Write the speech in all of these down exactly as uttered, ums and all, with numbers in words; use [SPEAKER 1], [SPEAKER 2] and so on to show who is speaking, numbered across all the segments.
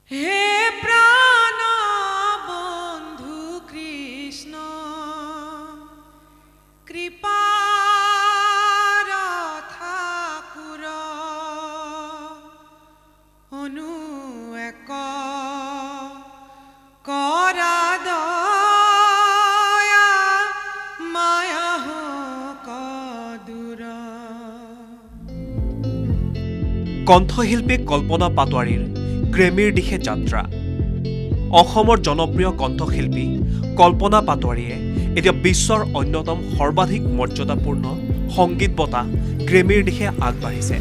[SPEAKER 1] হে প্রাণ বন্ধু কৃষ্ণ কৃপার ঠাকুর অনু এক করা দয়া মায়া হোক দূর।
[SPEAKER 2] কণ্ঠশিল্পী কল্পনা পাটোৱাৰীৰ গ্ৰেমীৰ দিশে যাত্ৰা। অসমৰ জনপ্ৰিয় কণ্ঠশিল্পী কল্পনা পাটোৱাৰীয়ে এতিয়া বিশ্বৰ অন্যতম সৰ্বাধিক মৰ্যাদাপূৰ্ণ সংগীত বঁটা গ্ৰেমীৰ দিশে আগবাঢ়িছে।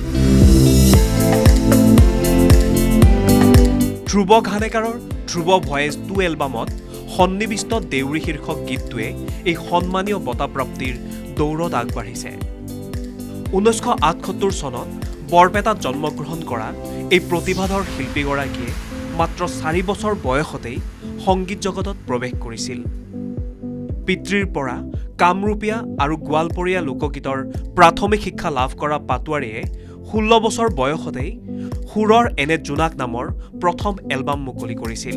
[SPEAKER 2] ধ্ৰুৱ ঘানেকাৰৰ ধ্ৰুৱ ভয়েছ টু এলবামত সন্নিৱিষ্ট দেউৰী শীৰ্ষক গীতটোৱে এই সন্মানীয় বঁটা প্ৰাপ্তিৰ দৌৰত আগবাঢ়িছে। ঊনৈছশ আঠসত্তৰ চনত বৰপেটাত জন্মগ্ৰহণ কৰা এই প্ৰতিভাধৰ শিল্পীগৰাকীয়ে মাত্ৰ চাৰি বছৰ বয়সতেই সংগীত জগতত প্ৰৱেশ কৰিছিল। পিতৃৰ পৰা কামৰূপীয়া আৰু গোৱালপৰীয়া লোকগীতৰ প্ৰাথমিক শিক্ষা লাভ কৰা পাটোৱাৰীয়ে ষোল্ল বছৰ বয়সতেই সুৰৰ এনে জোনাক নামৰ প্ৰথম এলবাম মুকলি কৰিছিল।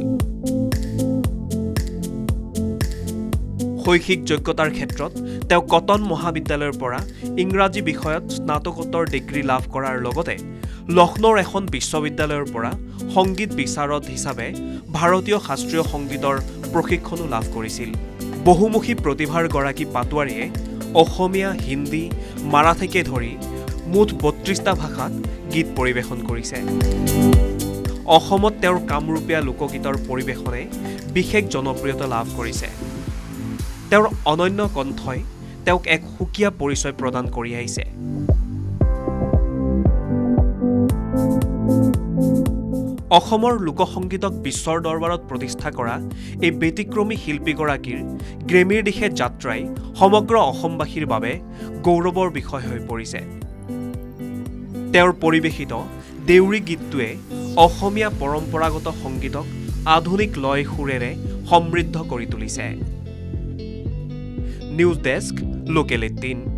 [SPEAKER 2] শৈক্ষিক যোগ্যতাৰ ক্ষেত্ৰত তেওঁ কটন মহাবিদ্যালয়ৰ পৰা ইংৰাজী বিষয়ত স্নাতকোত্তৰ ডিগ্ৰী লাভ কৰাৰ লগতে লক্ষ্ণৌৰ এখন বিশ্ববিদ্যালয়ৰ পৰা সংগীত বিচাৰক হিচাপে ভাৰতীয় শাস্ত্ৰীয় সংগীতৰ প্ৰশিক্ষণো লাভ কৰিছিল। বহুমুখী প্ৰতিভাৰ গৰাকী পাটোৱাৰীয়ে অসমীয়া, হিন্দী, মাৰাঠীকে ধৰি মুঠ বত্ৰিশটা ভাষাত গীত পৰিৱেশন কৰিছে। অসমত তেওঁৰ কামৰূপীয়া লোকগীতৰ পৰিৱেশনে বিশেষ জনপ্ৰিয়তা লাভ কৰিছে। তেওঁৰ অনন্য কণ্ঠই তেওঁক এক সুকীয়া পৰিচয় প্ৰদান কৰি আহিছে। অসমৰ লোকসংগীতক বিশ্বৰ দৰবাৰত প্ৰতিষ্ঠা কৰা এই ব্যতিক্ৰমী শিল্পীগৰাকীৰ গ্ৰেমীৰ দিশে যাত্ৰাই সমগ্ৰ অসমবাসীৰ বাবে গৌৰৱৰ বিষয় হৈ পৰিছে। তেওঁৰ পৰিৱেশিত দেউৰী গীতটোৱে অসমীয়া পৰম্পৰাগত সংগীতক আধুনিক লয় সুৰেৰে সমৃদ্ধ কৰি তুলিছে। News desk, local eighteen.